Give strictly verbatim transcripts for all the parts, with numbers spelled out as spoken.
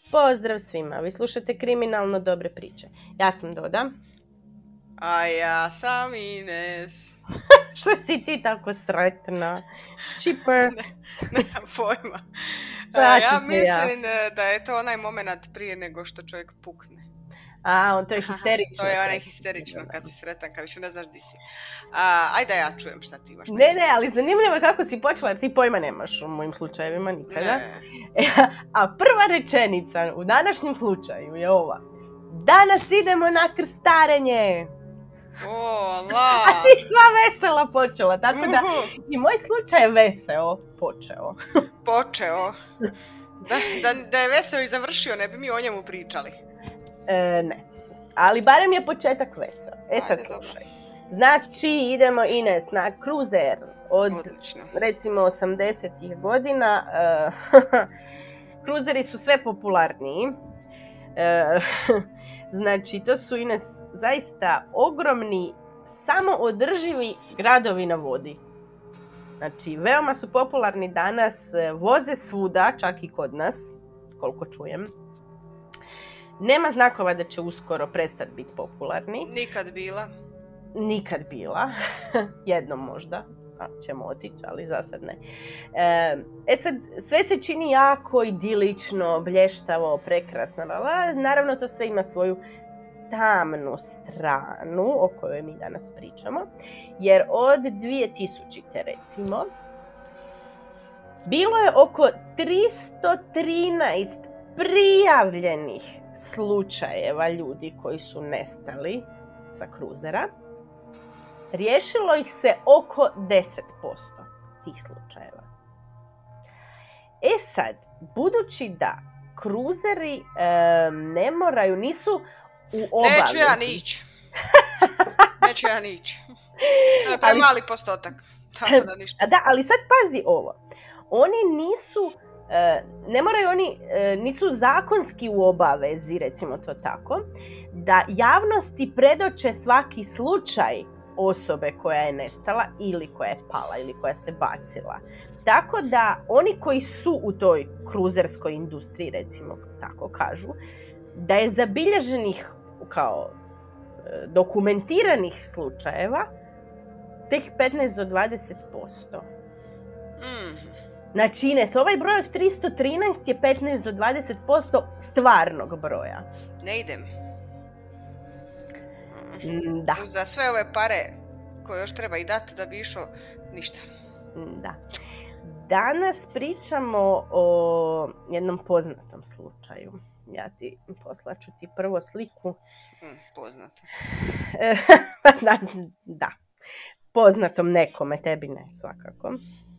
Pozdrav svima, vi slušate Kriminalno dobre priče. Ja sam Doda. A ja sam Ines. Što si ti tako sretna? Čipper. ne, nemam pojma. Pa ja ću mislim ja. da je to onaj moment prije nego što čovjek pukne. A, on to je histerično. To je onaj histerično kad si sretan, kad više ne znaš di si. A, ajde ja čujem šta ti imaš. Ne, ne, ali zanimljivo je kako si počela, jer ti pojma nemaš u mojim slučajevima nikada. Ne. A prva rečenica u današnjem slučaju je ova. Danas idemo na krstarenje. O, la. A ti sva vesela počela, tako da i moj slučaj je veseo počeo. Počeo. Da, da, da je veseo i završio, ne bi mi o njemu pričali. E, ne, ali barem je početak veseo. E sad Ajde, slušaj. Znači idemo Ines na kruzer od Odlično. recimo osamdesetih godina. Uh, kruzeri su sve popularniji. Uh, znači to su Ines zaista ogromni samoodrživi gradovi na vodi. Znači veoma su popularni danas, voze svuda, čak i kod nas, koliko čujem. Nema znakova da će uskoro prestati biti popularni. Nikad bila. Nikad bila. Jednom možda. A, ćemo otići, ali za sad ne. E, e sad, sve se čini jako idilično, blještavo, prekrasno. Naravno, to sve ima svoju tamnu stranu o kojoj mi danas pričamo. Jer od dvije tisućite recimo, bilo je oko tristo trinaest prijavljenih slučajeva ljudi koji su nestali sa kruzera. Riješilo ih se oko deset posto tih slučajeva. E sad, budući da kruzeri e, ne moraju, nisu u obavezi. Neću ja nić. Neću ja nić. To je premali postotak. Tako da ništa. Da, ali sad pazi ovo. Oni nisu, e, ne moraju oni, e, nisu zakonski u obavezi, recimo to tako, da javnosti predoče svaki slučaj osobe koja je nestala ili koja je pala ili koja se bacila. Tako da oni koji su u toj kruzerskoj industriji, recimo tako kažu, da je zabilježenih kao e, dokumentiranih slučajeva tek petnaest do dvadeset posto. Mm. Znači, Ines, ovaj broj od tristo trinaest je petnaest do dvadeset posto stvarnog broja. Ne idem. Da. Za sve ove pare koje još treba i dati da bi išao, ništa. Da. Danas pričamo o jednom poznatom slučaju. Ja ti poslaću ti prvo sliku. Mm, poznato. da, da. Poznatom nekome, tebi ne, svakako.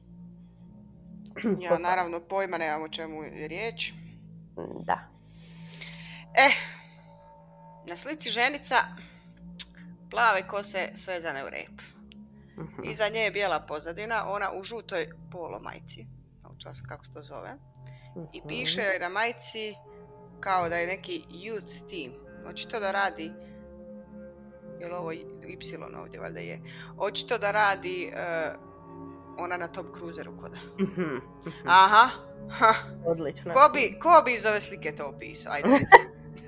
Ja naravno pojma nemam o čemu je riječ. Da. E, na slici ženica, plave kose svezane u rep. Uh-huh. Iza nje je bijela pozadina, ona u žutoj polo majci, naučila sam kako se to zove. Uh-huh. I piše joj na majci kao da je neki youth team. Očito da radi, jel ovo Y ovdje valjda je, očito da radi uh, ona na tom kruzeru koda. Uh-huh. Uh-huh. Aha, ha. Odlično. Ko bi, ko bi iz ove slike to opisao? Ajde reci.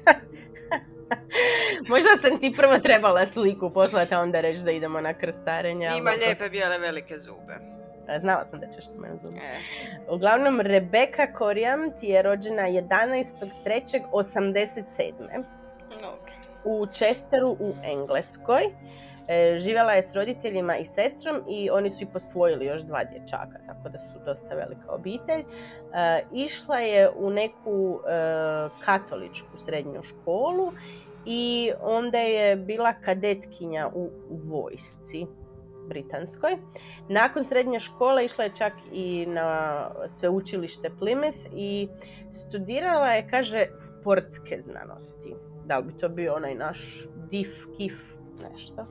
Možda sam ti prvo trebala sliku poslati, a onda reći da idemo na krstarenje. Ima ali... lijepe bijele velike zube. Znala sam da ćeš spomenuti zube. E. Uglavnom, Rebecca Coriam ti je rođena jedanaestog trećeg osamdeset sedme Dobro. u Chesteru u Engleskoj. E, živjela je s roditeljima i sestrom i oni su i posvojili još dva dječaka, tako da su dosta velika obitelj. E, išla je u neku e, katoličku srednju školu i onda je bila kadetkinja u, u vojsci britanskoj. Nakon srednje škole išla je čak i na sveučilište Plymouth i studirala je, kaže, sportske znanosti. Da li bi to bio onaj naš dif, kif, nešto.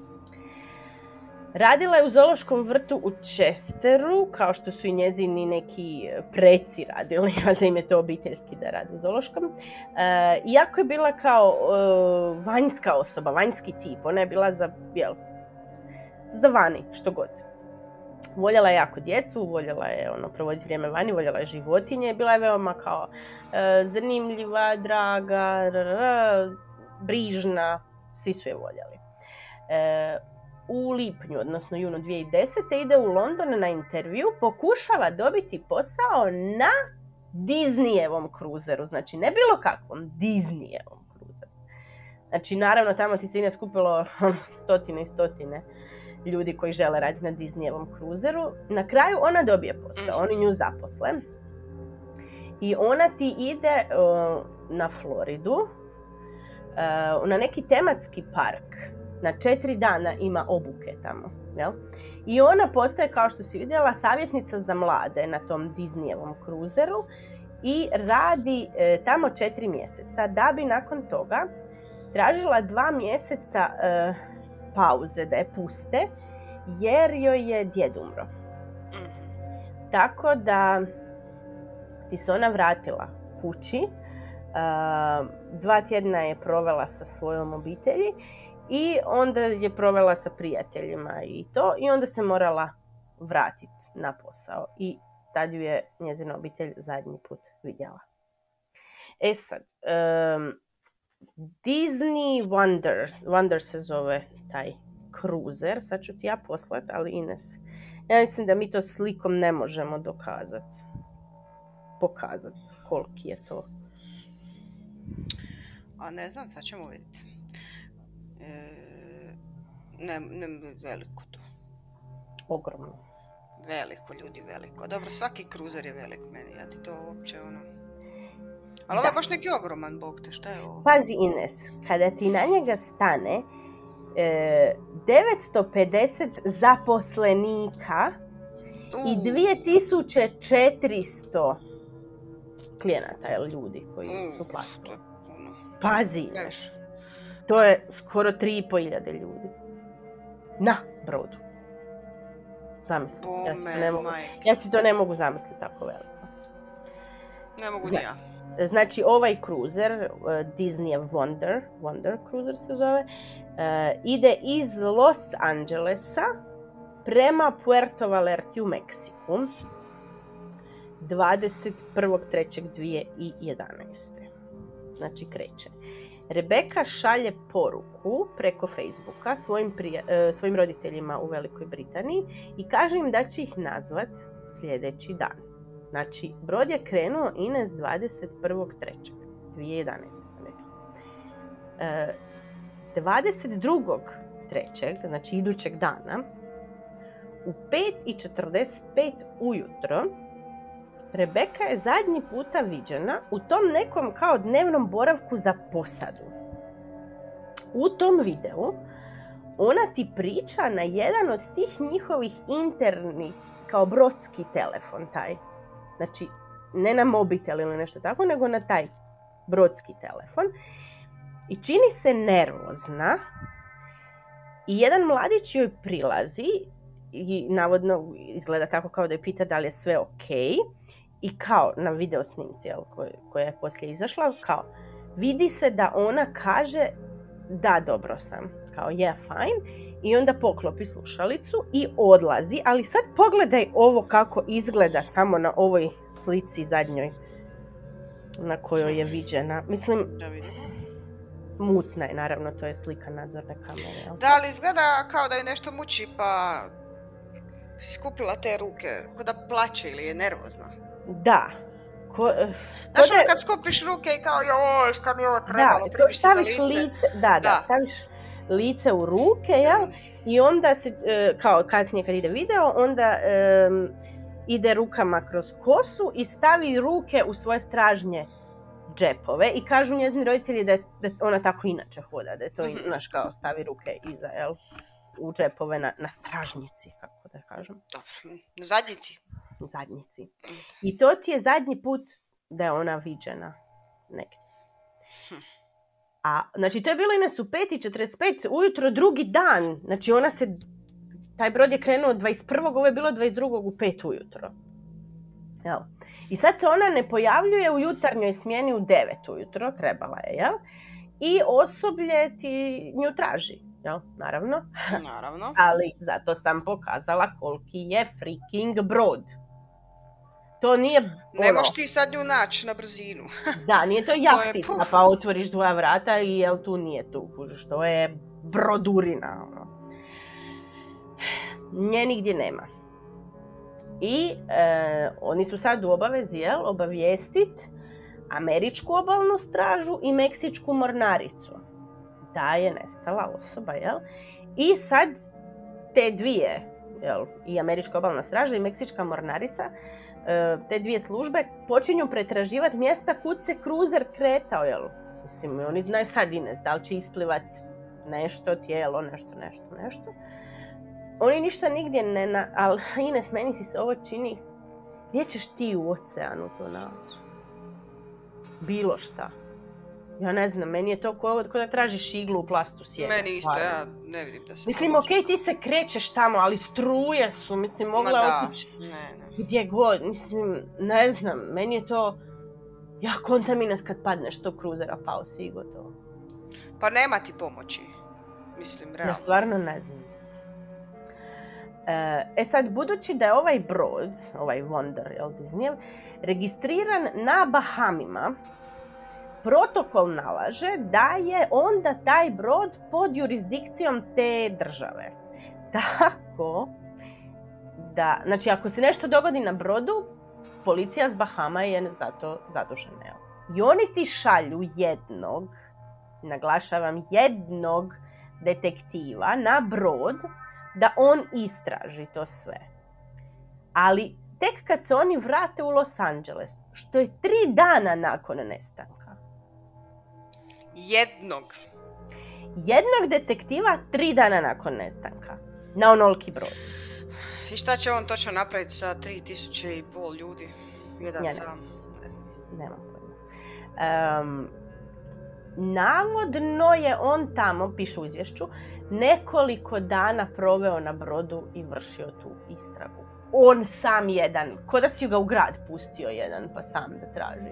Radila je u zoološkom vrtu u Chesteru, kao što su i njezini neki preci radili, da im je to obiteljski da radi u zoološkom. E, iako je bila kao e, vanjska osoba, vanjski tip, ona je bila za, jel, za vani, što god. Voljela je jako djecu, voljela je ono, provoditi vrijeme vani, voljela je životinje, bila je veoma kao e, zanimljiva, draga, r, r, brižna, svi su je voljeli. E, u lipnju, odnosno junu dvije tisuće desete. ide u London na intervju, pokušava dobiti posao na Disneyevom kruzeru, znači ne bilo kakvom, Disneyevom kruzeru. Znači naravno tamo ti se ine skupilo stotine i stotine ljudi koji žele raditi na Disneyevom kruzeru. Na kraju ona dobije posao, oni nju zaposle i ona ti ide uh, na Floridu, uh, na neki tematski park. Na četiri dana ima obuke tamo. Jel? I ona postaje, kao što si vidjela, savjetnica za mlade na tom Disneyevom kruzeru i radi e, tamo četiri mjeseca, da bi nakon toga tražila dva mjeseca e, pauze, da je puste, jer joj je djed umro. Tako da ti se ona vratila kući, e, dva tjedna je provela sa svojom obitelji i onda je provela sa prijateljima i to, i onda se morala vratiti na posao. I tad ju je njezina obitelj zadnji put vidjela. E sad, um, Disney Wonder, Wonder se zove taj kruzer, sad ću ti ja poslat, ali Ines, ja mislim da mi to slikom ne možemo dokazati, pokazati koliki je to. A ne znam, sad ćemo vidjeti. E, ne, ne, veliko to. Ogromno. Veliko, ljudi, veliko. Dobro, svaki kruzer je velik meni, ja ti to uopće ono... Ali ovo je baš neki ogroman, bog te, šta je ovo? Pazi Ines, kada ti na njega stane e, devetsto pedeset zaposlenika uh. i dvije tisuće četiristo klijenata, ili ljudi koji uh, su platili. Pazi Ines, to je skoro tri i pol hiljade ljudi. Na brodu. Zamisli. Ja si, ne mogu, ja si to ne mogu zamisliti tako veliko. Ne mogu ni ja. Znači, ovaj kruzer, uh, Disney Wonder, Wonder Cruiser se zove, uh, ide iz Los Angelesa prema Puerto Vallarti u Meksiku dvadeset prvog trećeg dvije tisuće jedanaeste. Znači, kreće. Rebeka šalje poruku preko Facebooka svojim, prija, uh, svojim roditeljima u Velikoj Britaniji i kaže im da će ih nazvat sljedeći dan. Znači, brod je krenuo Ines dvadeset prvog trećeg dvije tisuće jedanaeste. sam rekla. E, dvadeset drugog trećeg znači idućeg dana, u pet i četrdeset pet ujutro, Rebeka je zadnji puta viđena u tom nekom kao dnevnom boravku za posadu. U tom videu ona ti priča na jedan od tih njihovih internih, kao brodski telefon taj. Znači, ne na mobitel ili nešto tako, nego na taj brodski telefon. I čini se nervozna. I jedan mladić joj prilazi i navodno izgleda tako kao da je pita da li je sve ok. I kao na video snimci koja je poslije izašla, kao vidi se da ona kaže da, dobro sam. Kao yeah, fine. I onda poklopi slušalicu i odlazi, ali sad pogledaj ovo kako izgleda samo na ovoj slici zadnjoj na kojoj je viđena. Mislim, mutna je, naravno, to je slika nadzorne kamere. Jel? Da, ali izgleda kao da je nešto muči, pa skupila te ruke, kao da plače ili je nervozna. Da. Ko, znaš ono kad skupiš ruke i kao joj, šta mi ovo trebalo, pribiš se za lice. lice. Da, da, da, staviš lice u ruke, jel? I onda se, kao kasnije kad ide video, onda um, ide rukama kroz kosu i stavi ruke u svoje stražnje džepove i kažu njezini roditelji da, je, da ona tako inače hoda, da je to, znaš, kao stavi ruke iza, jel? U džepove na, na stražnjici, kako da kažem. Dobro, na zadnjici. Zadnjici. I to ti je zadnji put da je ona viđena negdje. A, znači, to je bilo Ines u pet i četrdeset pet ujutro drugi dan. Znači, ona se, taj brod je krenuo dvadeset prvog ovo je bilo dvadeset drugog u pet ujutro. Jel? I sad se ona ne pojavljuje u jutarnjoj smjeni u devet ujutro, trebala je, jel? I osoblje ti nju traži. jel, naravno. Naravno. Ali zato sam pokazala koliki je freaking brod. To nije... Ne ono, možeš ti sad nju naći na brzinu. Da, nije to To je, jahtica, puf. pa otvoriš dva vrata i jel tu nije tu, kužiš, to je brodurina, ono. Nje nigdje nema. I e, oni su sad u obavezi, jel, obavijestit američku obalnu stražu i meksičku mornaricu da je nestala osoba, jel? I sad te dvije, jel, i američka obalna straža i meksička mornarica, e, te dvije službe počinju pretraživati mjesta kud se kruzer kretao, jel? Mislim, oni znaju sad Ines, da li će isplivat nešto, tijelo, nešto, nešto, nešto. Oni ništa nigdje ne... Na... Ali, Ines, meni ti se ovo čini... Gdje ćeš ti u oceanu to naći? Bilo šta. Ja ne znam, meni je to ko, ko da tražiš iglu u plastu sjeda. Meni isto, ja ne vidim da se... Mislim, okej, okay, ti se krećeš tamo, ali struje su, mislim, mogla otići gdje god. Mislim, ne znam, meni je to... Ja kontam, Ines, kad padneš tog kruzera, pao si i gotovo. Pa nema ti pomoći. Mislim, realno. Ja stvarno ne znam. E sad, budući da je ovaj brod, ovaj Wonder, jel, Disneyev, registriran na Bahamima, protokol nalaže da je onda taj brod pod jurisdikcijom te države. Tako da, znači ako se nešto dogodi na brodu, policija s Bahama je za to zadužena. I oni ti šalju jednog, naglašavam jednog detektiva na brod, da on istraži to sve. Ali tek kad se oni vrate u Los Angeles, što je tri dana nakon nestanka. Jednog. Jednog detektiva tri dana nakon nestanka. Na onoliki brod. I šta će on točno napraviti sa tri tisuće i pol ljudi? Jedan ja sam, ne znam. Nemam pojma. Um, Navodno je on tamo, piše u izvješću, nekoliko dana proveo na brodu i vršio tu istragu. On sam jedan, ko da si ga u grad pustio jedan pa sam da traži.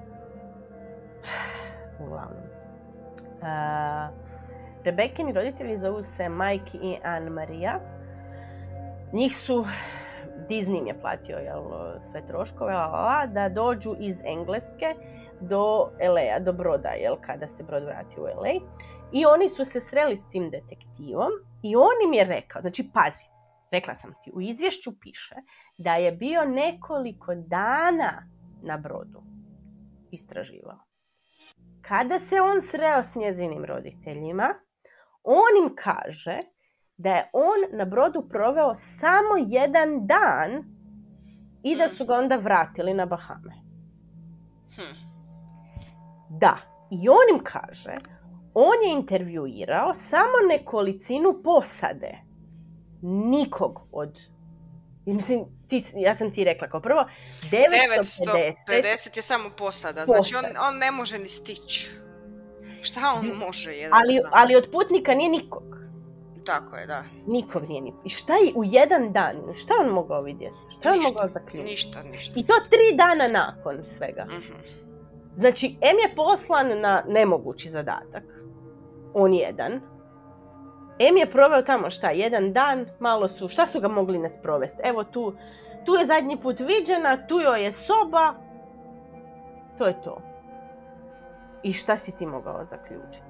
Uglavnom. Uh, Rebekini roditelji zovu se Mike i Anne Maria. Njih su, Disney im je platio, jel, sve troškove, la, la, la, da dođu iz Engleske do el ej a, do broda, jel, kada se brod vrati u el ej. I oni su se sreli s tim detektivom i on im je rekao, znači pazi, rekla sam ti, u izvješću piše da je bio nekoliko dana na brodu istraživao. Kada se on sreo s njezinim roditeljima, on im kaže da je on na brodu proveo samo jedan dan i da su ga onda vratili na Bahame. Hm. Da, i on im kaže, on je intervjuirao samo nekolicinu posade. Nikog od... Mislim, ti, ja sam ti rekla kao prvo, devetsto pedeset je samo posada, znači on, on ne može ni stići. Šta on može jedan ali, ali od putnika nije nikog. Tako je, da. Nikog nije nikog. I šta je u jedan dan? Šta on mogao vidjeti? Šta on ništa, mogao zaključiti? Ništa, ništa. I to tri dana nakon svega. Uh-huh. Znači, em je poslan na nemogući zadatak. On jedan. Em je proveo tamo šta, jedan dan, malo su, šta su ga mogli ne sprovesti? Evo tu, tu je zadnji put viđena, tu joj je soba. To je to. I šta si ti mogao zaključiti?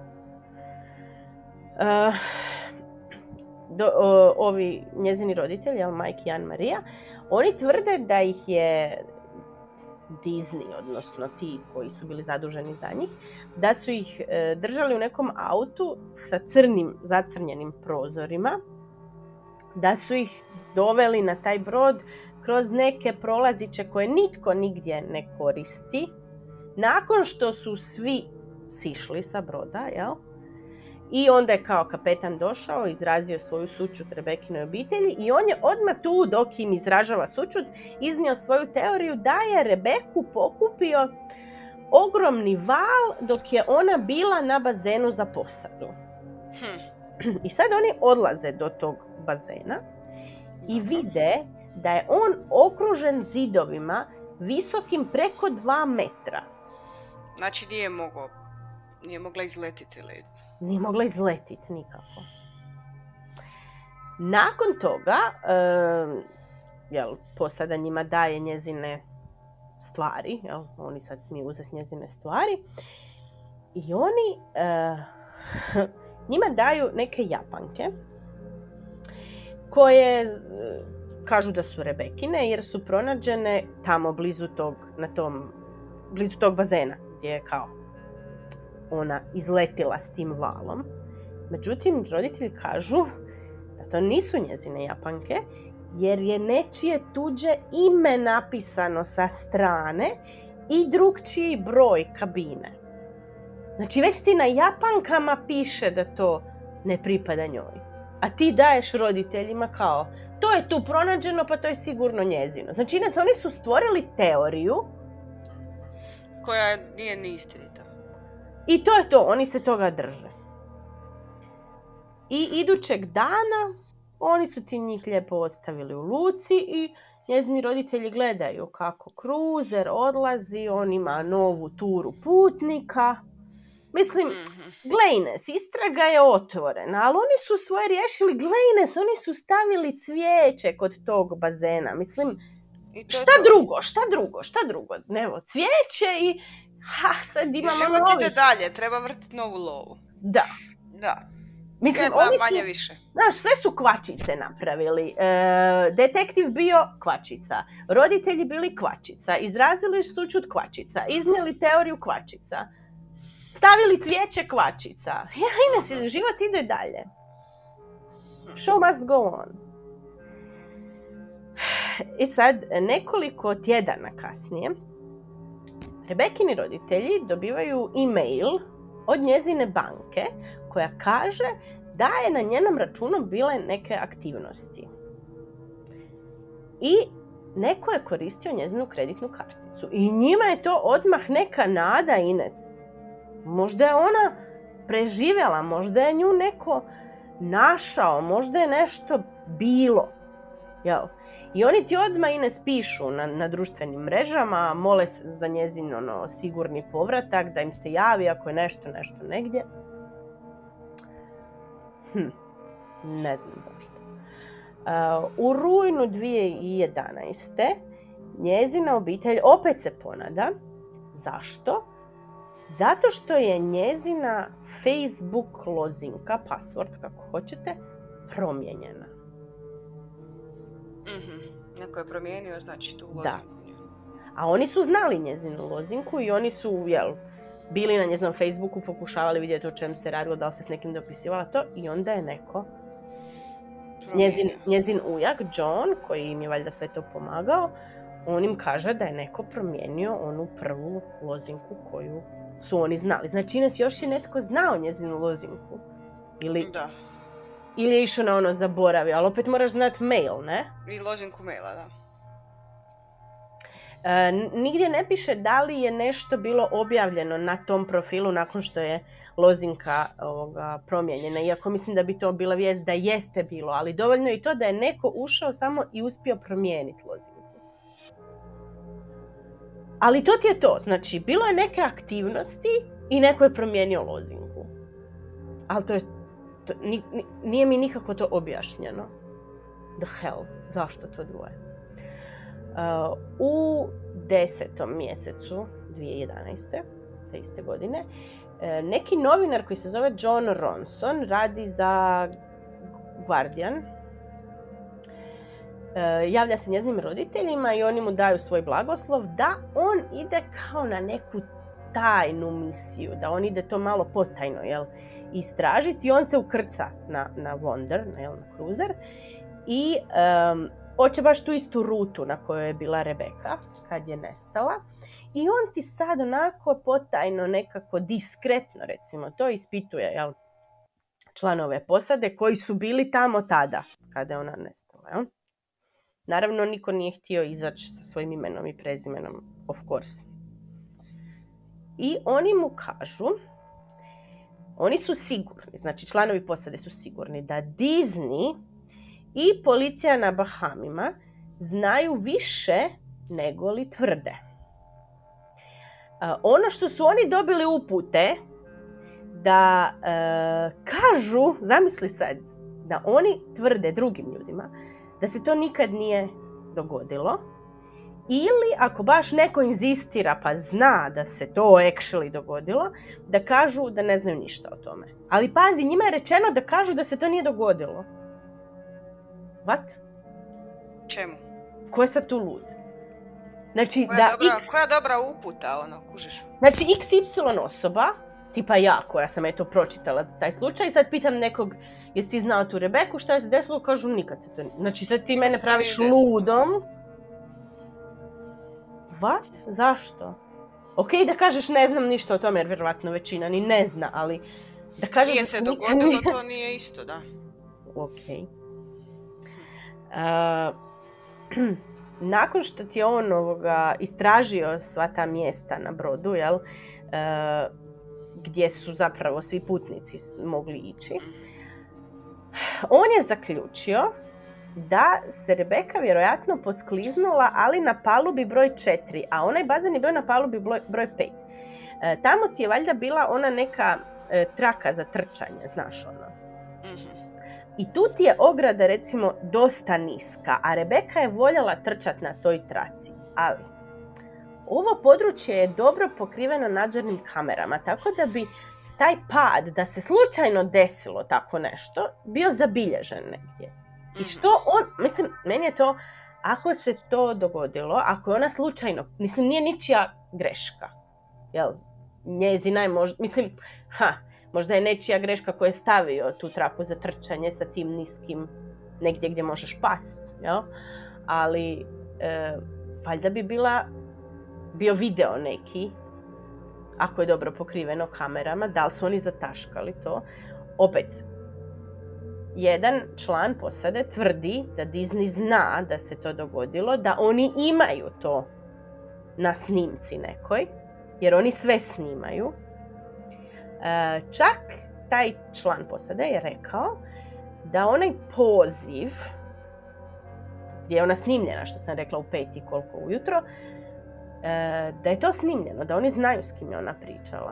Uh, do, o, ovi njezini roditelji, Mike i Anne Maria, oni tvrde da ih je Disney, odnosno ti koji su bili zaduženi za njih, da su ih e, držali u nekom autu sa crnim zacrnjenim prozorima, da su ih doveli na taj brod kroz neke prolaziće koje nitko nigdje ne koristi, nakon što su svi sišli sa broda, jel? I onda je kao kapetan došao, izrazio svoju sućut Rebekinoj obitelji i on je odmah tu, dok im izražava sućut, iznio svoju teoriju da je Rebeku pokupio ogromni val dok je ona bila na bazenu za posadu. Hm. I sad oni odlaze do tog bazena i vide da je on okružen zidovima visokim preko dva metra. Znači nije mogao, nije mogla izletiti led. nije mogla izletiti nikako. Nakon toga, uh, jel, posada njima daje njezine stvari, jel, oni sad smiju uzeti njezine stvari i oni uh, njima daju neke Japanke koje uh, kažu da su Rebekine jer su pronađene tamo blizu tog, na tom, blizu tog bazena gdje je kao ona izletila s tim valom. Međutim, roditelji kažu da to nisu njezine Japanke jer je nečije tuđe ime napisano sa strane i drugčiji broj kabine. Znači već ti na Japankama piše da to ne pripada njoj. A ti daješ roditeljima kao to je tu pronađeno pa to je sigurno njezino. Znači inače oni su stvorili teoriju koja nije ni istinita. I to je to, oni se toga drže. I idućeg dana oni su ti njih lijepo ostavili u luci i njezini roditelji gledaju kako kruzer odlazi, on ima novu turu putnika. Mislim, mm-hmm. Glejnes, istraga je otvorena, ali oni su svoje riješili. Glejnes, oni su stavili cvijeće kod tog bazena. Mislim, I to šta to. drugo, šta drugo, šta drugo? Evo, cvijeće i ha, sad imamo I život novi. Ide dalje, treba vrtiti novu lovu. Da. Da. Mislim, Jedna, oni manje su, više. Znaš, sve su kvačice napravili. E, detektiv bio kvačica. Roditelji bili kvačica. Izrazili sućut kvačica. Iznijeli teoriju kvačica. Stavili cvijeće kvačica. Ja, Ines, život ide dalje. Show must go on. I sad, nekoliko tjedana kasnije, Rebekini roditelji dobivaju e-mail od njezine banke koja kaže da je na njenom računu bile neke aktivnosti. I neko je koristio njezinu kreditnu karticu. I njima je to odmah neka nada, Ines. Možda je ona preživjela, možda je nju neko našao, možda je nešto bilo. Jel? I oni ti odmah, Ines, pišu na, na društvenim mrežama, mole za njezin ono, sigurni povratak, da im se javi ako je nešto, nešto negdje. Hm, ne znam zašto. Uh, u rujnu dvije tisuće jedanaeste. njezina obitelj opet se ponada. Zašto? Zato što je njezina Facebook lozinka, password kako hoćete, promijenjena. Mm-hmm. Neko je promijenio, znači tu lozinku. Da. A oni su znali njezinu lozinku i oni su, jel, bili na njezinom Facebooku, pokušavali vidjeti o čem se radilo, da li se s nekim dopisivala to, i onda je neko, njezin, njezin ujak, John, koji im je valjda sve to pomagao, on im kaže da je neko promijenio onu prvu lozinku koju su oni znali. Znači, Ines, još je netko znao njezinu lozinku. Ili, da. Ili je išao na ono zaboravio, ali opet moraš znati mail, ne? I lozinku maila, da. E, nigdje ne piše da li je nešto bilo objavljeno na tom profilu nakon što je lozinka ovoga, promijenjena. Iako mislim da bi to bila vijest da jeste bilo, ali dovoljno je i to da je neko ušao samo i uspio promijeniti lozinku. Ali to ti je to. Znači, bilo je neke aktivnosti i neko je promijenio lozinku. Ali to je, to, ni, nije mi nikako to objašnjeno. The hell, zašto to dvoje? Uh, u desetom mjesecu dvije tisuće jedanaeste. te iste godine, uh, neki novinar koji se zove John Ronson radi za Guardian. Uh, javlja se njezinim roditeljima i oni mu daju svoj blagoslov da on ide kao na neku tajnu misiju, da on ide to malo potajno, jel, istražiti, i on se ukrca na, na Wonder, na, jel, na cruiser, i um, hoće baš tu istu rutu na kojoj je bila Rebeka kad je nestala, i on ti sad onako potajno, nekako diskretno, recimo, to ispituje, jel, članove posade koji su bili tamo tada kada je ona nestala, jel? Naravno, niko nije htio izaći sa svojim imenom i prezimenom, of course. I oni mu kažu, oni su sigurni, znači članovi posade su sigurni da Disney i policija na Bahamima znaju više nego li tvrde. Uh, ono što su oni dobili upute, da e, kažu, zamisli sad, da oni tvrde drugim ljudima da se to nikad nije dogodilo. Ili ako baš neko inzistira pa zna da se to actually dogodilo, da kažu da ne znaju ništa o tome. Ali pazi, njima je rečeno da kažu da se to nije dogodilo. What? Čemu? Ko je sad tu lud? Znači, koja, da dobra, X... koja dobra uputa, ono, kužiš? Znači, iks ipsilon osoba, tipa ja koja sam eto pročitala za taj slučaj, sad pitam nekog, jesi ti znao tu Rebeku, šta je se desilo? Kažu, nikad se to... Znači, sad ti mene praviš ludom. What? Zašto? Ok, da kažeš ne znam ništa o tome, jer vjerovatno većina ni ne zna, ali da kažeš... Nije se dogodilo, nije... to nije isto, da. Ok. Uh, nakon što ti je on ovoga, istražio sva ta mjesta na brodu, jel, uh, gdje su zapravo svi putnici mogli ići, on je zaključio da se Rebeka vjerojatno poskliznula, ali na palubi broj četiri, a onaj bazen je bio na palubi broj pet. E, tamo ti je valjda bila ona neka e, traka za trčanje, znaš ono. Mm-hmm. I tu ti je ograda recimo dosta niska, a Rebeka je voljela trčati na toj traci. Ali ovo područje je dobro pokriveno nadzornim kamerama, tako da bi taj pad, da se slučajno desilo tako nešto, bio zabilježen negdje. I što on, mislim, meni je to, ako se to dogodilo, ako je ona slučajno, mislim, nije ničija greška, jel, njezina je možda, mislim, ha, možda je nečija greška koja je stavio tu traku za trčanje sa tim niskim, negdje gdje možeš past, jel, ali, e, valjda bi bila, bio video neki, ako je dobro pokriveno kamerama, da li su oni zataškali to, opet, jedan član posade tvrdi da Disney zna da se to dogodilo, da oni imaju to na snimci nekoj, jer oni sve snimaju. E, čak taj član posade je rekao da onaj poziv, gdje je ona snimljena, što sam rekla u pet i koliko ujutro, e, da je to snimljeno, da oni znaju s kim je ona pričala.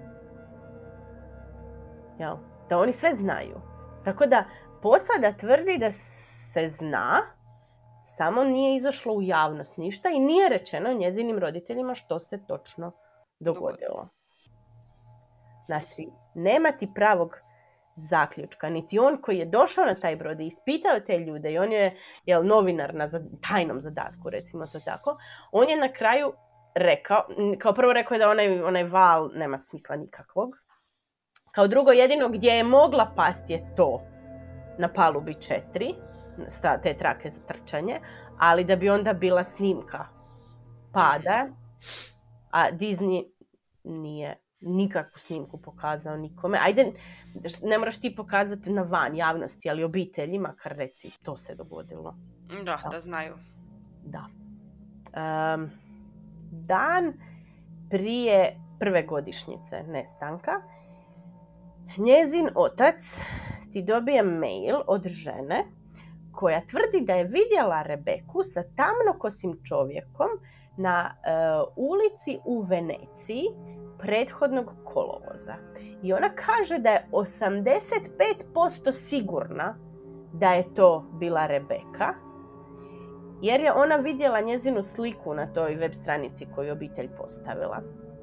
Jel? Da oni sve znaju. Tako da posada tvrdi da se zna, samo nije izašlo u javnost ništa i nije rečeno njezinim roditeljima što se točno dogodilo. Znači, nema ti pravog zaključka, niti on koji je došao na taj brod i ispitao te ljude i on je jel, novinar na tajnom zadatku, recimo to tako, on je na kraju rekao, kao prvo rekao je da onaj, onaj val nema smisla nikakvog. Kao drugo, jedino gdje je mogla pasti je to na palubi četiri, te trake za trčanje, ali da bi onda bila snimka pada, a Disney nije nikakvu snimku pokazao nikome. Ajde, ne moraš ti pokazati na van javnosti, ali obitelji, makar reci, to se dogodilo. Da, da, da znaju. Da. Um, dan prije prve godišnjice nestanka, njezin otac ti dobije mail od žene koja tvrdi da je vidjela Rebeku sa tamnokosim čovjekom na uh, ulici u Veneciji prethodnog kolovoza. I ona kaže da je osamdeset pet posto sigurna da je to bila Rebeka, jer je ona vidjela njezinu sliku na toj web stranici koju je obitelj postavila.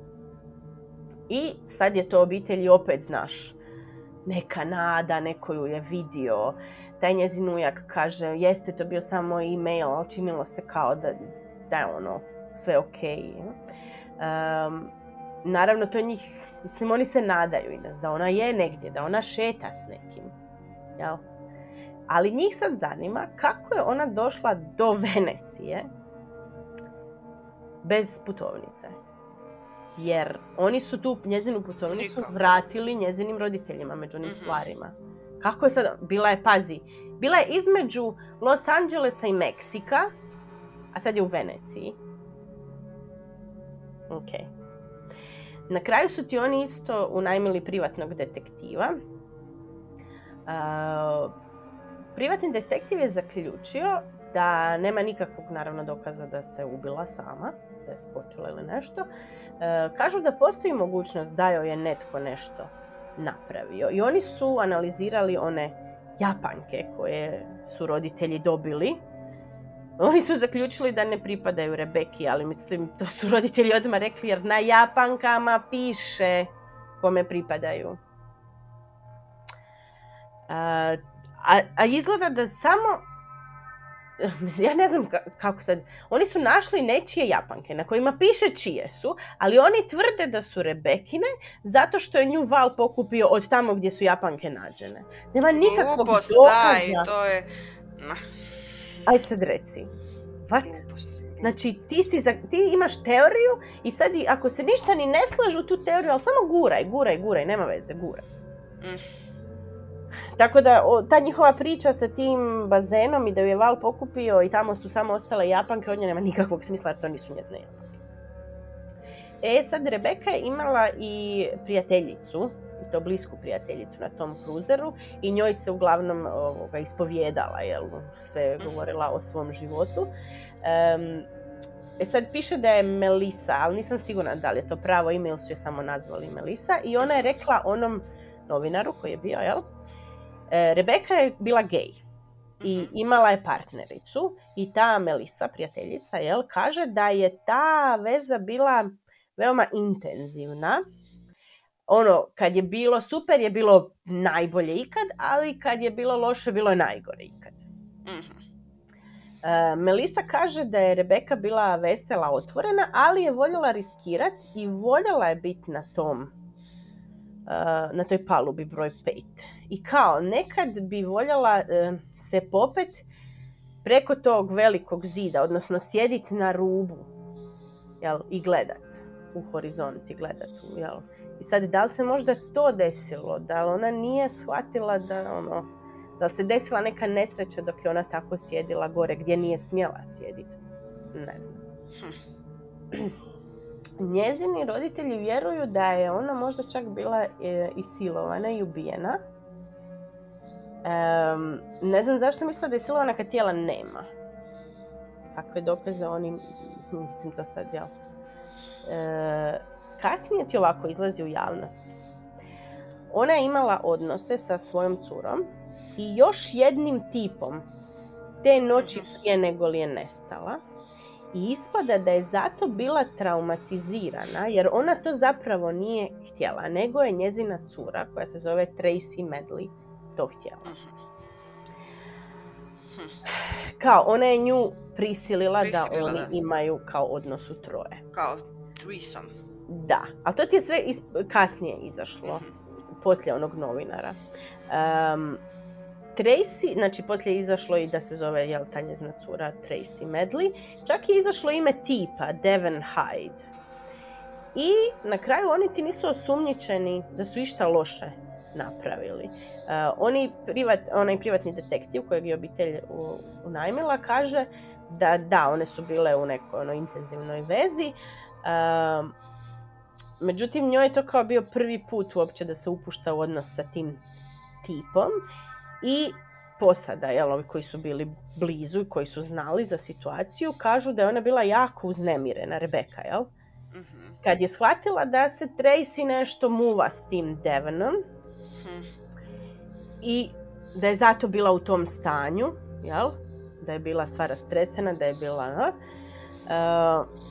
I sad je to obitelji opet, znaš, neka nada, neko ju je vidio. Taj njezin ujak kaže, jeste to bio samo e-mail, ali činilo se kao da, da je ono sve okej. Um, naravno, to njih, mislim, oni se nadaju Ines, da ona je negdje, da ona šeta s nekim. Jel? Ali njih sad zanima kako je ona došla do Venecije bez putovnice. Jer oni su tu njezinu putovnicu Nikako. vratili njezinim roditeljima među onim mm-hmm. stvarima. Kako je sad? Bila je, pazi, bila je između Los Angelesa i Meksika, a sad je u Veneciji. Ok. Na kraju su ti oni isto unajmili privatnog detektiva. Uh, privatni detektiv je zaključio da nema nikakvog, naravno, dokaza da se ubila sama, da je skočila ili nešto. E, kažu da postoji mogućnost da joj je netko nešto napravio. I oni su analizirali one japanke koje su roditelji dobili. Oni su zaključili da ne pripadaju Rebeki, ali mislim, to su roditelji odmah rekli, jer na japankama piše kome pripadaju. A, a, a izgleda da samo, ja ne znam kako sad, oni su našli nečije japanke na kojima piše čije su, ali oni tvrde da su Rebekine zato što je nju Val pokupio od tamo gdje su japanke nađene. Nema nikakvog Glupost, dokaza. daj, to je... Ajde sad reci. What? Glupost. Znači, ti, si za, ti imaš teoriju i sad i, ako se ništa ni ne slažu tu teoriju, ali samo guraj, guraj, guraj, nema veze, guraj. Mm. Tako da, o, ta njihova priča sa tim bazenom i da ju je Val pokupio i tamo su samo ostale japanke, od nje nema nikakvog smisla jer to nisu njezine japanke. E, sad Rebeka je imala i prijateljicu, i to blisku prijateljicu na tom kruzeru i njoj se uglavnom ovoga, ispovijedala, jel, sve je govorila o svom životu. Um, e sad piše da je Melissa, ali nisam sigurna da li je to pravo ime ili su je samo nazvali Melissa, i ona je rekla onom novinaru koji je bio, jel, e, Rebeka je bila gej i imala je partnericu i ta Melissa, prijateljica, jel, kaže da je ta veza bila veoma intenzivna. Ono, kad je bilo super je bilo najbolje ikad, ali kad je bilo loše bilo je najgore ikad. Mm-hmm. Uh, Melissa kaže da je Rebeka bila vesela, otvorena, ali je voljela riskirati i voljela je biti na tom, uh, na toj palubi broj pet. I kao, nekad bi voljela uh, se popet preko tog velikog zida, odnosno sjediti na rubu, jel, i gledat u horizont i gledat u, jel. I sad, da li se možda to desilo, da li ona nije shvatila da, ono, da li se desila neka nesreća dok je ona tako sjedila gore gdje nije smjela sjediti? Ne znam. Njezini roditelji vjeruju da je ona možda čak bila e, isilovana i ubijena. E, ne znam zašto misle da je silovana kad tijela nema. Kakve dokaze oni, mislim to sad, jel? E, kasnije ti ovako izlazi u javnost. Ona je imala odnose sa svojom curom i još jednim tipom te noći prije nego li je nestala. I ispada da je zato bila traumatizirana, jer ona to zapravo nije htjela, nego je njezina cura, koja se zove Tracy Medley, to htjela. Kao, ona je nju prisilila, prisilila da oni da. imaju kao odnos u troje. Kao threesome. Da, ali to ti je sve is- kasnije izašlo, mm-hmm. poslije onog novinara. Um, Tracy, znači poslije je izašlo i da se zove, jel, ta njezina cura Tracy Medley, čak je izašlo ime tipa, Devon Hyde. I na kraju oni ti nisu osumnjičeni da su išta loše napravili. Uh, oni privat, onaj privatni detektiv kojeg je obitelj u, unajmila kaže da da, one su bile u nekoj ono, intenzivnoj vezi. Uh, međutim, njoj je to kao bio prvi put uopće da se upušta u odnos sa tim tipom. I posada, jel, ovi koji su bili blizu i koji su znali za situaciju, kažu da je ona bila jako uznemirena, Rebeka, jel? Mm-hmm. Kad je shvatila da se Tracy nešto muva s tim Devonom, mm-hmm. i da je zato bila u tom stanju, jel? Da je bila sva rastresena, da je bila... Uh,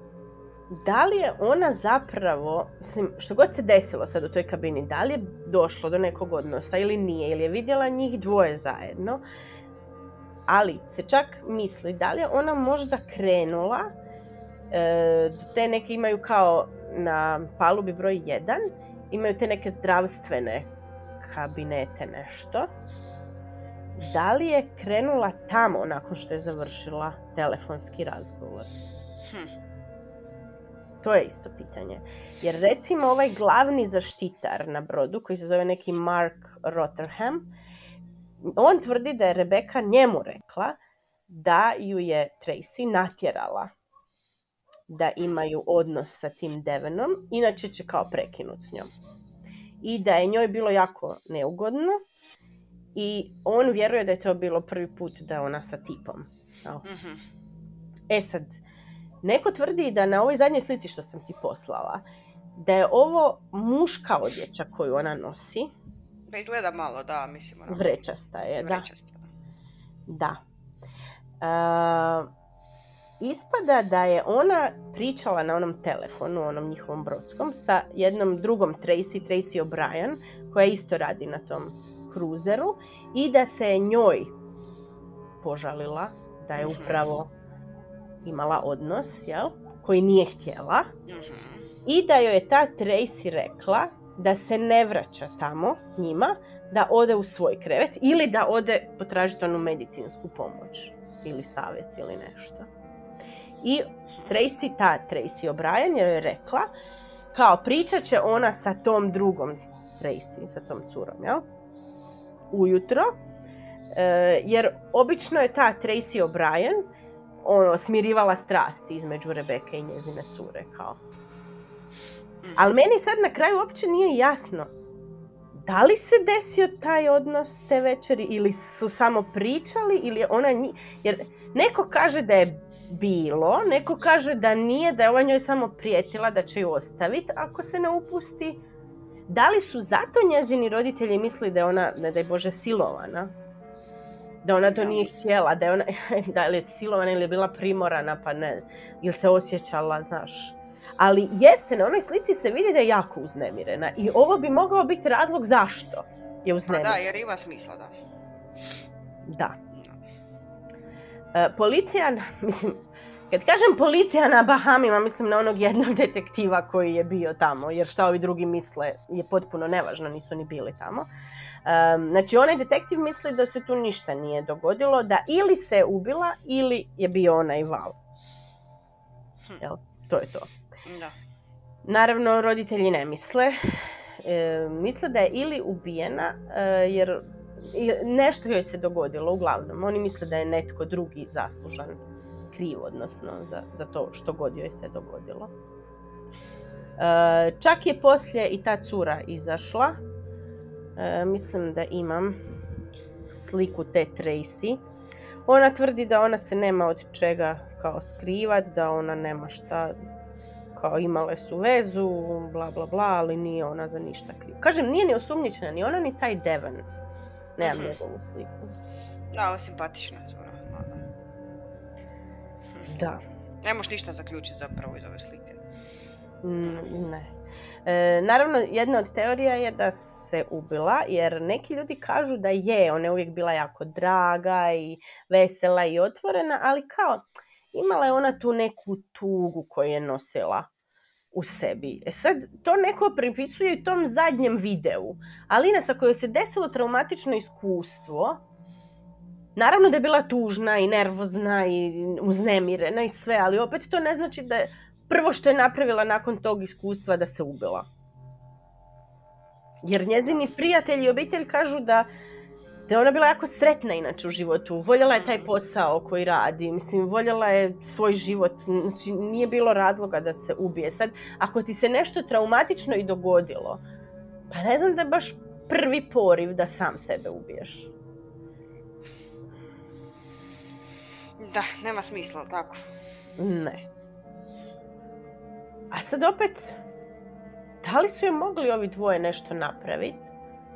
da li je ona zapravo, mislim, što god se desilo sad u toj kabini, da li je došlo do nekog odnosa ili nije, ili je vidjela njih dvoje zajedno, ali se čak misli da li je ona možda krenula, e, te neke imaju kao na palubi broj jedan, imaju te neke zdravstvene kabinete, nešto. Da li je krenula tamo nakon što je završila telefonski razgovor? Hm. To je isto pitanje. Jer recimo ovaj glavni zaštitar na brodu, koji se zove neki Mark Rotherham, on tvrdi da je Rebeka njemu rekla da ju je Tracy natjerala da imaju odnos sa tim Devonom, inače će kao prekinuti s njom. I da je njoj bilo jako neugodno i on vjeruje da je to bilo prvi put da ona sa tipom. Mm-hmm. E sad, neko tvrdi da na ovoj zadnjoj slici što sam ti poslala, da je ovo muška odjeća koju ona nosi. Pa izgleda malo, da, mislim. Ono... Vrećasta je, Vrećasta. da. Da. Uh, ispada da je ona pričala na onom telefonu, onom njihovom brodskom, sa jednom drugom Tracy, Tracy O'Brien, koja isto radi na tom kruzeru, i da se je njoj požalila da je upravo imala odnos, jel, koji nije htjela, i da joj je ta Tracy rekla da se ne vraća tamo njima, da ode u svoj krevet ili da ode potražiti onu medicinsku pomoć ili savjet ili nešto. I Tracy, ta Tracy O'Brien je rekla, kao pričat će ona sa tom drugom Tracy, sa tom curom, jel? Ujutro, e, jer obično je ta Tracy O'Brien ono, smirivala strasti između Rebeke i njezine cure, kao. Ali meni sad na kraju uopće nije jasno da li se desio taj odnos te večeri ili su samo pričali ili je ona njih... Jer neko kaže da je bilo, neko kaže da nije, da je ova njoj samo prijetila da će ju ostaviti ako se ne upusti. Da li su zato njezini roditelji mislili da je ona, ne daj Bože, silovana? Da ona to nije htjela, da je ona, da li je silovana ili je bila primorana, pa ne, ili se osjećala, znaš. Ali jeste, na onoj slici se vidi da je jako uznemirena i ovo bi mogao biti razlog zašto je uznemirena. Pa da, jer ima smisla, da. Da. E, policija, mislim, kad kažem policija na Bahamima, mislim na onog jednog detektiva koji je bio tamo, jer šta ovi drugi misle je potpuno nevažno, nisu ni bili tamo. E, znači, onaj detektiv misli da se tu ništa nije dogodilo, da ili se ubila ili je bio onaj val. Jel, to je to. Da. Naravno, roditelji ne misle. E, misle da je ili ubijena, e, jer nešto joj se dogodilo, uglavnom. Oni misle da je netko drugi zaslužan, kriv, odnosno za, za to što god joj se dogodilo. E, čak je poslije i ta cura izašla. E, mislim da imam sliku te Tracy. Ona tvrdi da ona se nema od čega kao skrivat, da ona nema šta... kao imale su vezu, bla bla bla, ali nije ona za ništa kriv. Kažem, nije ni osumnjičena, ni ona, ni taj Devon. Nemam mm-hmm. njegovu sliku. Da, ovo simpatična cura. Da. Ne možeš ništa zaključiti zapravo iz ove slike. Mm, ne. E, naravno, jedna od teorija je da se ubila, jer neki ljudi kažu da je, ona je uvijek bila jako draga i vesela i otvorena, ali kao... Imala je ona tu neku tugu koju je nosila u sebi. E sad, to neko pripisuje i tom zadnjem videu. Ali Ines, ako joj se desilo traumatično iskustvo, naravno da je bila tužna i nervozna i uznemirena i sve, ali opet to ne znači da je prvo što je napravila nakon tog iskustva da se ubila. Jer njezini prijatelji i obitelj kažu da da je ona bila jako sretna inače u životu. Voljela je taj posao koji radi. Mislim, voljela je svoj život. Znači, nije bilo razloga da se ubije. Sad, ako ti se nešto traumatično i dogodilo, pa ne znam da je baš prvi poriv da sam sebe ubiješ. Da, nema smisla, tako? Ne. A sad opet, da li su joj mogli ovi dvoje nešto napraviti?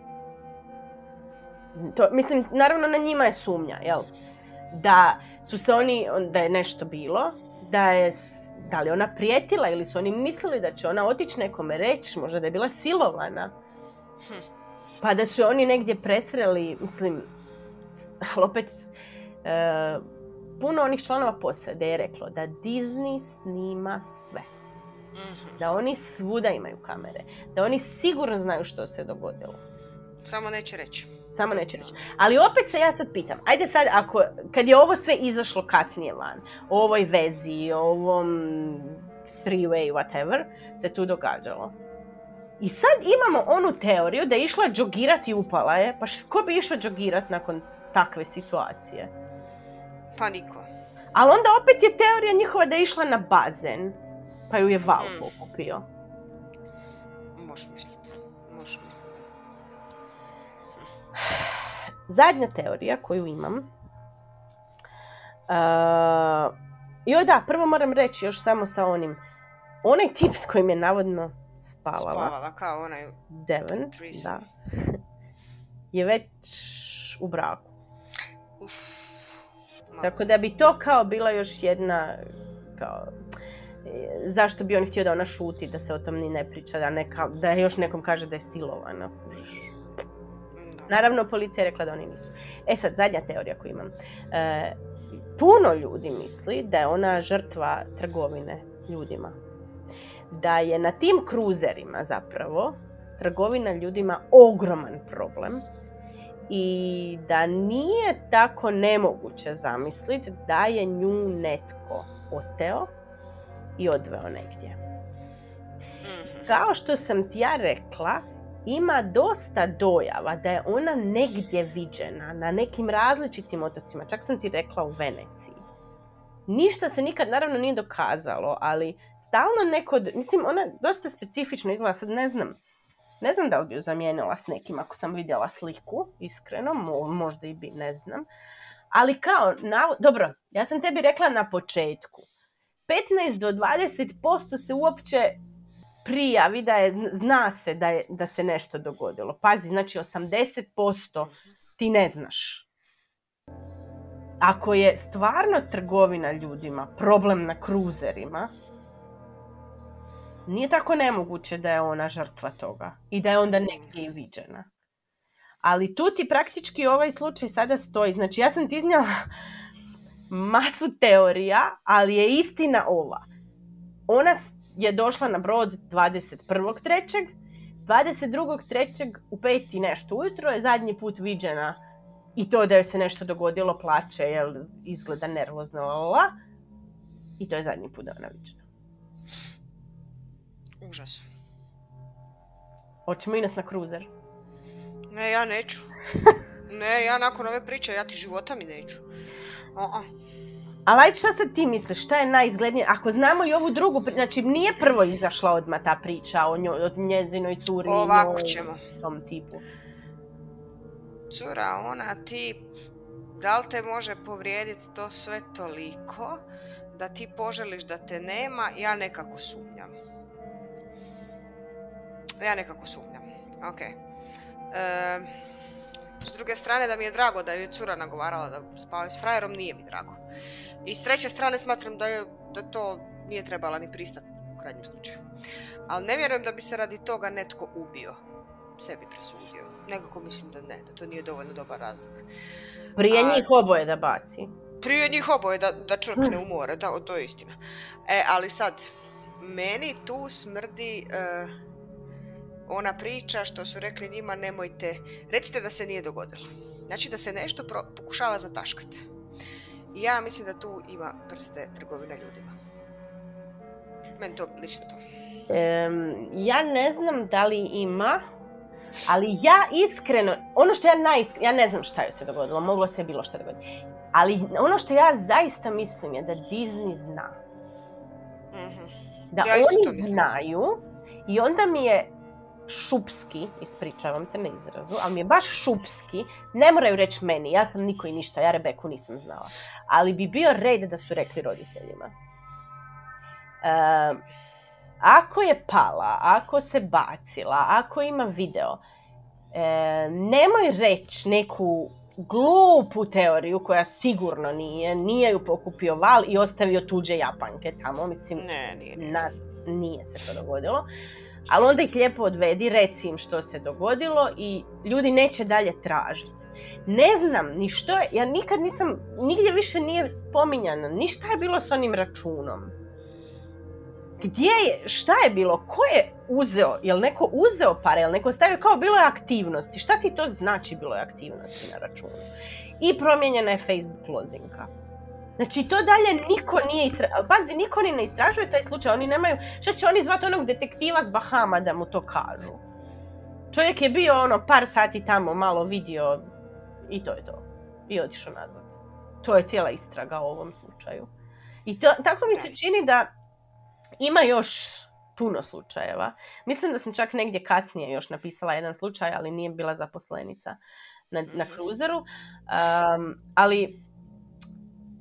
To, mislim, naravno na njima je sumnja, jel? Da su se oni, da je nešto bilo, da je, da li ona prijetila ili su oni mislili da će ona otići nekome reći, možda da je bila silovana. Hm. Pa da su oni negdje presreli, mislim, ali opet, e, puno onih članova posade je reklo da Disney snima sve. Mm-hmm. Da oni svuda imaju kamere, da oni sigurno znaju što se dogodilo. Samo neće reći. Samo neće reći. Ali opet se ja sad pitam, ajde sad, ako, kad je ovo sve izašlo kasnije van, o ovoj vezi, o ovom three-way, whatever, se tu događalo. I sad imamo onu teoriju da je išla džogirat i upala je, pa š, ko bi išao džogirat nakon takve situacije? Pa niko. Ali onda opet je teorija njihova da je išla na bazen, pa ju je val hmm. pokupio. Možeš misliti, možeš misliti. Zadnja teorija koju imam. Uh, joj da, prvo moram reći još samo sa onim. Onaj tip s kojim je navodno spavala. Spavala, kao onaj Devon, da. je već u braku. Uf, Tako da bi to kao bila još jedna, kao, zašto bi on htio da ona šuti, da se o tom ni ne priča, da, neka, da još nekom kaže da je silovana. Naravno, policija je rekla da oni nisu. E sad, zadnja teorija koju imam. E, puno ljudi misli da je ona žrtva trgovine ljudima. Da je na tim kruzerima zapravo trgovina ljudima ogroman problem i da nije tako nemoguće zamisliti da je nju netko oteo i odveo negdje. Kao što sam ti ja rekla, ima dosta dojava da je ona negdje viđena na nekim različitim otocima. Čak sam ti rekla u Veneciji. Ništa se nikad naravno nije dokazalo, ali stalno neko, mislim, ona dosta specifično izgleda, sad ne znam, ne znam da li bi ju zamijenila s nekim ako sam vidjela sliku, iskreno, mo, možda i bi, ne znam. Ali kao, na, dobro, ja sam tebi rekla na početku, petnaest do dvadeset posto se uopće prijavi da je, zna se da, je, da se nešto dogodilo. Pazi, znači osamdeset posto ti ne znaš. Ako je stvarno trgovina ljudima problem na kruzerima, nije tako nemoguće da je ona žrtva toga i da je onda negdje i viđena. Ali tu ti praktički ovaj slučaj sada stoji. Znači ja sam ti iznijela masu teorija, ali je istina ova. Ona je došla na brod dvadeset prvog trećeg dvadeset drugog trećeg u pet i nešto ujutro je zadnji put viđena i to da joj se nešto dogodilo, plače, jel izgleda nervozno, lala, i to je zadnji put da ona viđena. Užas. Hoćemo i nas na kruzer? Ne, ja neću. Ne, ja nakon ove priče, ja ti života mi neću. Uh-uh. Ali ajde, šta sad ti misliš? Šta je najizglednije? Ako znamo i ovu drugu, znači nije prvo izašla odmah ta priča o, njoj, o njezinoj curi. Ovako ćemo. Tom tipu. Cura, ona tip, da li te može povrijediti to sve toliko da ti poželiš da te nema? Ja nekako sumnjam. Ja nekako sumnjam. Ok. E, s druge strane, da mi je drago da je cura nagovarala da spavaju s frajerom, nije mi drago. I s treće strane smatram da, je, da to nije trebala ni pristati u krajnjem slučaju. Ali ne vjerujem da bi se radi toga netko ubio, sebi presudio. Nekako mislim da ne, da to nije dovoljno dobar razlog. Prije A, njih oboje da baci. Prije njih oboje da, da čvrkne u more, da, to je istina. E, ali sad, meni tu smrdi uh, ona priča što su rekli njima nemojte, recite da se nije dogodilo. Znači da se nešto pro, pokušava zataškati. I ja mislim da tu ima prste trgovina ljudima. Meni to, lično to. Um, ja ne znam da li ima, ali ja iskreno, ono što ja najiskren, ja ne znam šta joj se dogodilo, moglo se bilo šta dogoditi. Ali ono što ja zaista mislim je da Disney zna. Mm-hmm. Da ja oni znaju i onda mi je šupski, ispričavam se na izrazu, ali mi je baš šupski, ne moraju reći meni, ja sam niko i ništa, ja Rebeku nisam znala, ali bi bio red da su rekli roditeljima. Uh, ako je pala, ako se bacila, ako ima video, uh, nemoj reći neku glupu teoriju koja sigurno nije, nije ju pokupio val i ostavio tuđe Japanke tamo, mislim, ne, nije, nije. Na, nije se to dogodilo. Ali onda ih lijepo odvedi, reci im što se dogodilo i ljudi neće dalje tražiti. Ne znam ni što je, ja nikad nisam, nigdje više nije spominjano, ni šta je bilo s onim računom. Gdje je, šta je bilo, ko je uzeo, jel neko uzeo pare, jel neko stavio, kao bilo je aktivnosti. Šta ti to znači bilo je aktivnosti na računu? I promijenjena je Facebook lozinka. Znači, to dalje niko nije istražuje. Pazi, niko ni ne istražuje taj slučaj. Oni nemaju... Šta će oni zvati onog detektiva s Bahama da mu to kažu? Čovjek je bio ono par sati tamo, malo vidio i to je to. I otišao nazad. To je cijela istraga u ovom slučaju. I to, tako mi se čini da ima još puno slučajeva. Mislim da sam čak negdje kasnije još napisala jedan slučaj, ali nije bila zaposlenica na, na kruzeru. Um, ali...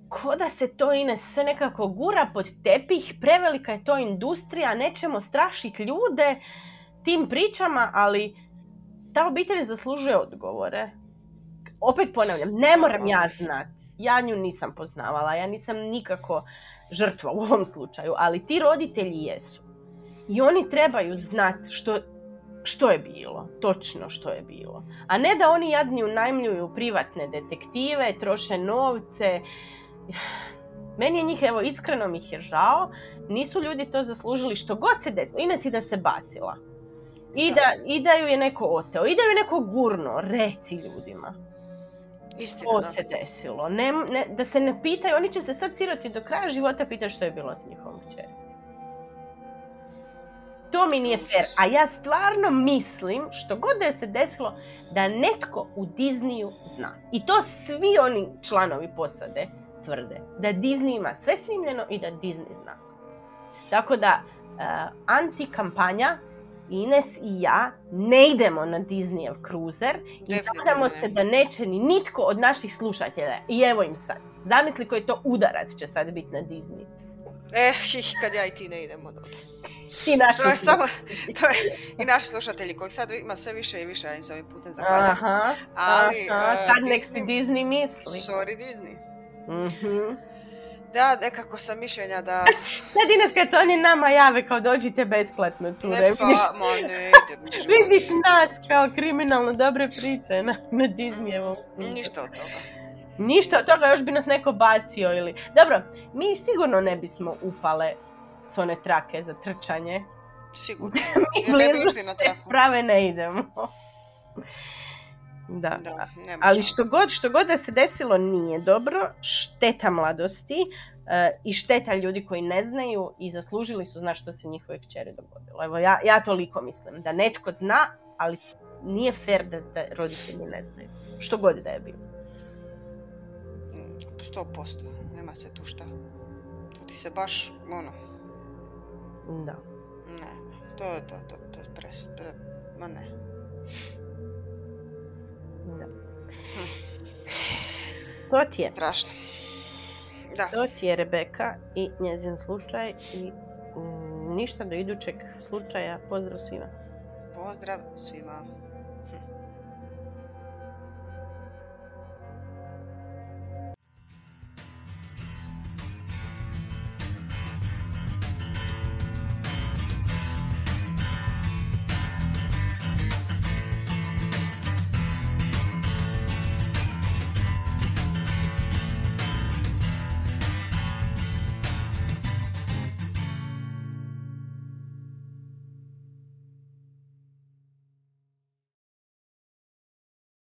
ko da se to Ines sve nekako gura pod tepih, prevelika je to industrija, nećemo strašiti ljude tim pričama, ali ta obitelj zaslužuje odgovore. Opet ponavljam, ne moram ja znat, ja nju nisam poznavala, ja nisam nikako žrtva u ovom slučaju, ali ti roditelji jesu. I oni trebaju znat što, što je bilo, točno što je bilo. A ne da oni jadni unajmljuju privatne detektive, troše novce. Meni je njih, evo, iskreno mi ih je žao, nisu ljudi to zaslužili što god se desilo. Ines i da se bacila. I da, I da ju je neko oteo, i da ju je neko gurno, reci ljudima. Istina, to da. se desilo. Ne, ne, da se ne pitaju, oni će se sad siroti do kraja života pitati što je bilo s njihovom kćeri. To mi nije fair. A ja stvarno mislim, što god da je se desilo, da netko u Disneyu zna. I to svi oni članovi posade tvrde. Da Disney ima sve snimljeno i da Disney zna. Tako da, uh, anti-kampanja, Ines i ja ne idemo na Disneyev kruzer i nadamo se da neće ni nitko od naših slušatelja. I evo im sad. Zamisli koji to udarac će sad biti na Disney. Eh, kad ja i ti ne idemo od I naši to je samo, to je, i naši slušatelji kojih sad ima sve više i više, ja im se ovim putem zahvaljam. Aha, ali, aha, uh, kad nek si Disney misli. Sorry Disney. Mhm. Da, nekako sam mišljenja da... Sad Ines, kad se oni nama jave kao dođite besplatno, cure. Ne pa, vidiš, ma ne idem. vidiš nas kao kriminalno dobre priče na, na Disneyevom. Ništa od toga. Ništa od toga, još bi nas neko bacio ili... Dobro, mi sigurno ne bismo upale s one trake za trčanje. Sigurno. Mi ne bi išli na te traku. sprave ne idemo. Da, Da, nema ali šanse. što god, što god da se desilo nije dobro, šteta mladosti uh, i šteta ljudi koji ne znaju i zaslužili su znaš što se njihove kćeri dogodilo. Evo, ja, ja toliko mislim, da netko zna, ali nije fair da, da roditelji ne znaju. Što god da je bilo. Sto posto, nema se tu šta. Ti se baš, ono, Da. ne, to je to, to, to, to, pres, pre, ma ne. Da. To ti je. Strašno. Da. To ti je Rebeka i njezin slučaj i mm, ništa do idućeg slučaja. Pozdrav svima. Pozdrav svima.